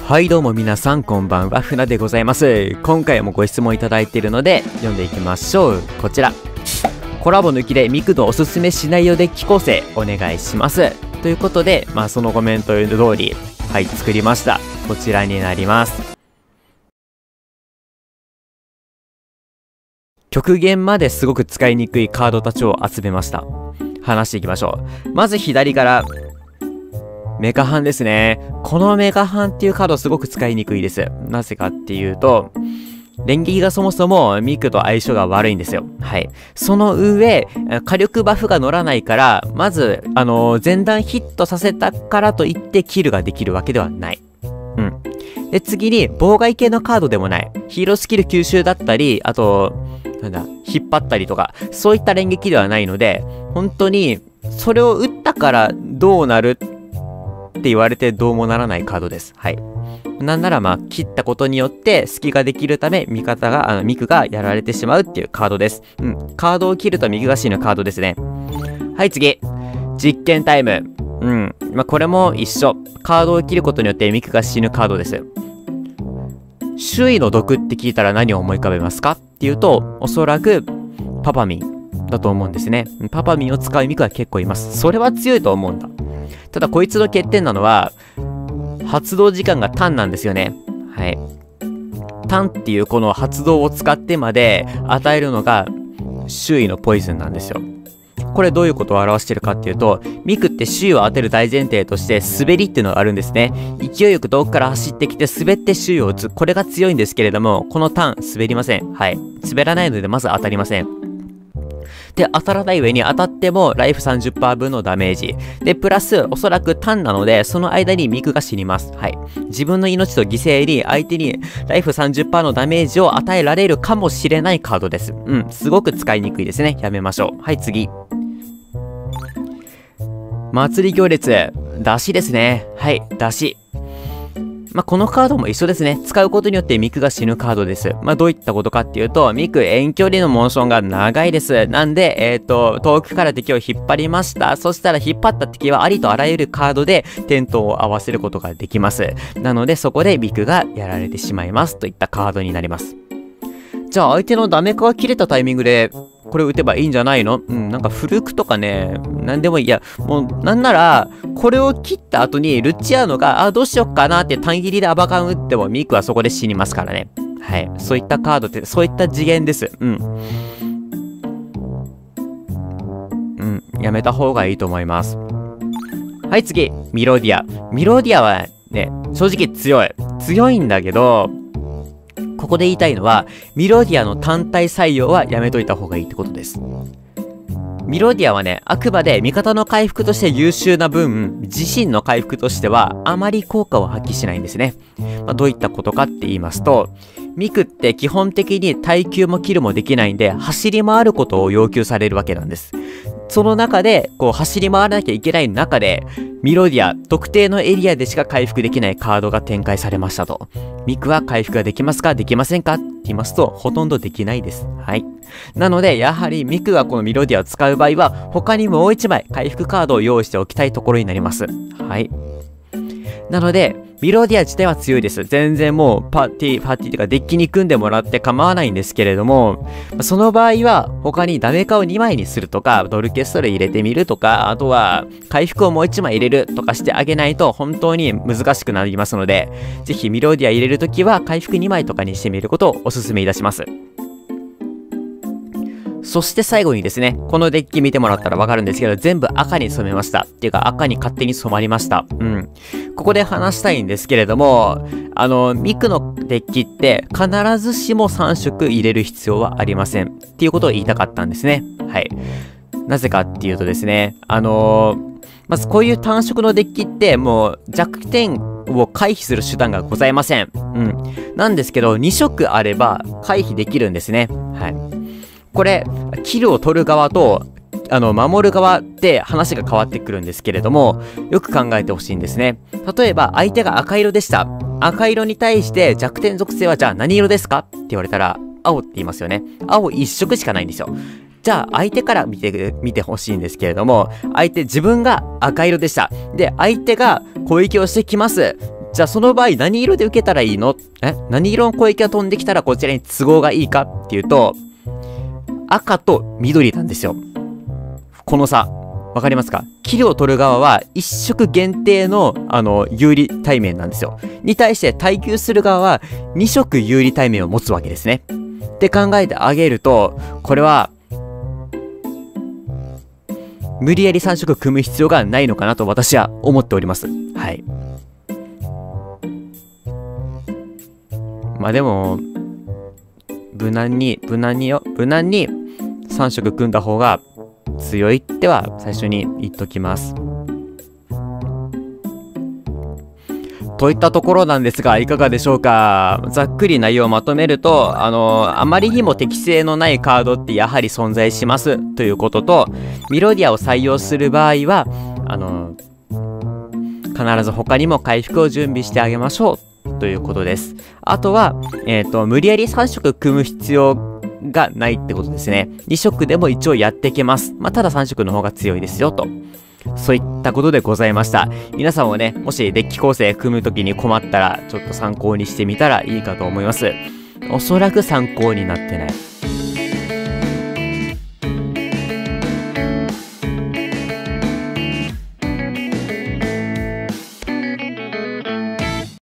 はいどうも皆さんこんばんは、ふなでございます。今回もご質問いただいているので読んでいきましょう。こちら、コラボ抜きでミクのおすすめシナリオデッキ構成お願いしますということで、そのコメント通り作りました。こちらになります。極限まですごく使いにくいカードたちを集めました。話していきましょう。まず左からメカハンですね。このメカハンっていうカードすごく使いにくいです。なぜかっていうと、連撃がそもそもミクと相性が悪いんですよ。はい。その上、火力バフが乗らないから、まず、前段ヒットさせたからといってキルができるわけではない。うん。で、次に、妨害系のカードでもない。ヒーロースキル吸収だったり、あと、引っ張ったりとか、そういった連撃ではないので、本当に、それを打ったからどうなるって言われてどうもならないカードです。はい。なんなら切ったことによって隙ができるため、ミクがやられてしまうっていうカードです。うん。カードを切るとミクが死ぬカードですね。はい、次。実験タイム。うん。これも一緒。カードを切ることによってミクが死ぬカードです。周囲の毒って聞いたら何を思い浮かべますかっていうと、おそらくパパミンだと思うんですね。パパミンを使うミクは結構います。それは強いと思うんだ。ただこいつの欠点なのは、発動時間が短なんですよね。はい。短っていうこの発動を使ってまで与えるのが周囲のポイズンなんですよ。これどういうことを表してるかっていうと、ミクって周囲を当てる大前提として滑りっていうのがあるんですね。勢いよく遠くから走ってきて滑って周囲を打つ。これが強いんですけれども、このターン滑りません。はい。滑らないのでまず当たりません。で、当たらない上に当たってもライフ 30% 分のダメージ。で、プラス、おそらく単なので、その間にミクが死にます。はい。自分の命と犠牲に相手にライフ 30% のダメージを与えられるかもしれないカードです。うん。すごく使いにくいですね。やめましょう。はい、次。祭り行列。出しですね。はい、出し。このカードも一緒ですね。使うことによってミクが死ぬカードです。どういったことかっていうと、ミク遠距離のモーションが長いです。なんで、遠くから敵を引っ張りました。そしたら引っ張った敵はありとあらゆるカードで点灯を合わせることができます。なので、そこでミクがやられてしまいますといったカードになります。じゃあ、相手のダメカが切れたタイミングで、これ打てばいいんじゃないの？うん、なんかフルクとかね、なんでもいい。いや、もう、なんなら、これを切った後に、ルチアーノが、どうしよっかなって単切りでアバカン打っても、ミクはそこで死にますからね。はい。そういったカードって、そういった次元です。うん。うん、やめた方がいいと思います。はい、次。ミロディア。ミロディアはね、正直強い。強いんだけど、ここで言いたいのは、ミロディアの単体採用はやめといた方がいいってことです。ミロディアはね、あくまで味方の回復として優秀な分、自身の回復としてはあまり効果を発揮しないんですね。どういったことかって言いますと、ミクって基本的に耐久もキルもできないんで、走り回ることを要求されるわけなんです。その中で、走り回らなきゃいけない中で、ミロディア、特定のエリアでしか回復できないカードが展開されましたと。ミクは回復ができますかできませんかって言いますと、ほとんどできないです。はい。なので、やはりミクがこのミロディアを使う場合は、他にもう一枚回復カードを用意しておきたいところになります。はい。なので、ミロディア自体は強いです。全然もうパーティーというかデッキに組んでもらって構わないんですけれども、その場合は他にダメカを2枚にするとか、ドルケストレ入れてみるとか、あとは回復をもう1枚入れるとかしてあげないと本当に難しくなりますので、ぜひミロディア入れるときは回復2枚とかにしてみることをお勧めいたします。そして最後にですね、このデッキ見てもらったらわかるんですけど、全部赤に染めました。っていうか赤に勝手に染まりました。うん。ここで話したいんですけれども、ミクのデッキって必ずしも3色入れる必要はありません。っていうことを言いたかったんですね。はい。なぜかっていうとですね、まずこういう単色のデッキってもう弱点を回避する手段がございません。うん。なんですけど、2色あれば回避できるんですね。はい。これ、キルを取る側と、守る側で話が変わってくるんですけれども、よく考えてほしいんですね。例えば、相手が赤色でした。赤色に対して弱点属性はじゃあ何色ですかって言われたら、青って言いますよね。青一色しかないんですよ。じゃあ、相手から見てほしいんですけれども、自分が赤色でした。で、相手が攻撃をしてきます。 じゃあその場合何色で受けたらいいの？何色の攻撃が飛んできたらこちらに都合がいいかっていうと、赤と緑なんですよ。この差。わかりますか？キルを取る側は1色限定の、有利対面なんですよ。に対して耐久する側は2色有利対面を持つわけですね。って考えてあげると、これは、無理やり3色組む必要がないのかなと私は思っております。はい。まあでも、無難に3色組んだ方が強いっては最初に言っときます。といったところなんですが、いかがでしょうか。ざっくり内容をまとめると、あまりにも適性のないカードってやはり存在しますということと、ミロディアを採用する場合は、必ず他にも回復を準備してあげましょうということです。あとは、無理やり3色組む必要がないってことですね。2色でも一応やっていけます。まあ、ただ3色の方が強いですよと。そういったことでございました。皆さんもね、もしデッキ構成組むときに困ったら、ちょっと参考にしてみたらいいかと思います。おそらく参考になってない。